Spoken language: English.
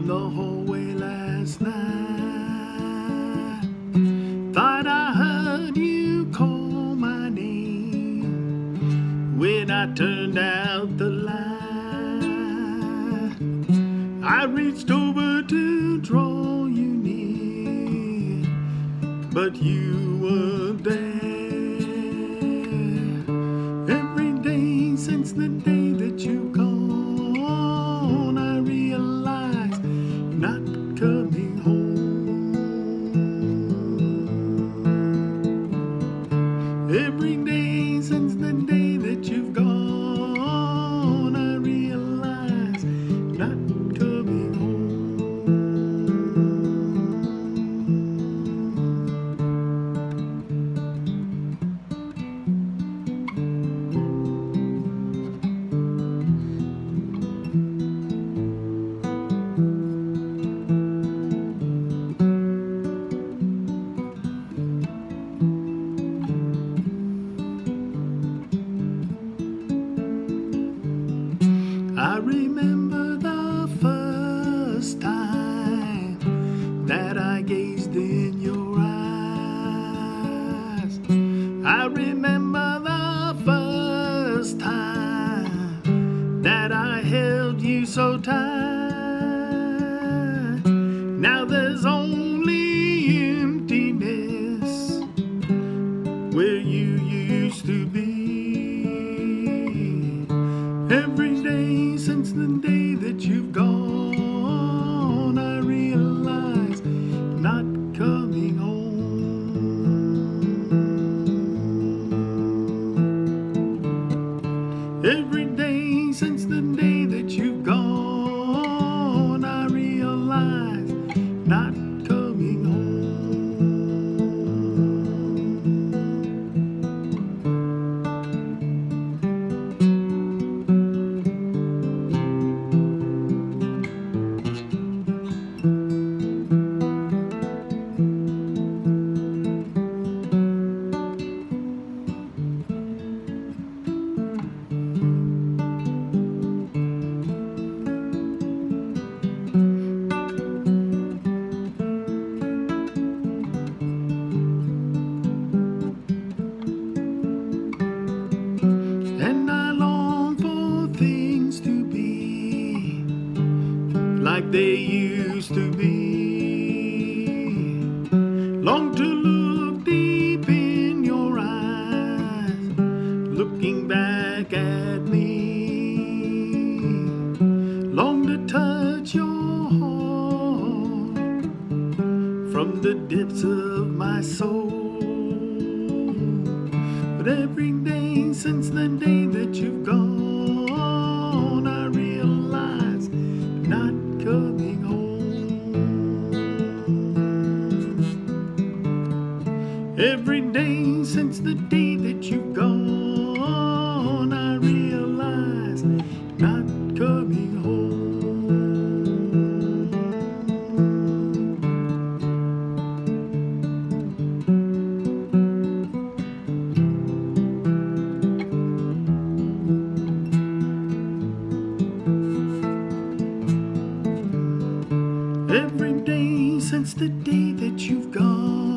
in the hallway last night. Thought I heard you call my name. When I turned out the light, I reached over to draw you near, but you weren't there. Every day since the day that you gone, I realize you're not coming home. Every day since the day that you've gone, I realize you're not coming home. I remember the first time that I gazed in your eyes. I remember the first time that I held you so tight. Now there's only emptiness where you used to be. Every day since the day that you've gone, I realize you're not coming home. Every day since the day that you've gone, I realize you're not coming home. And I long for things to be like they used to be. Long to look deep in your eyes, looking back at me. Long to touch your heart from the depths of my soul. But every day since the day that you've gone, I realize you're not coming home. Every day since the day that you've gone, I realize you're not coming home. Every day since the day that you've gone,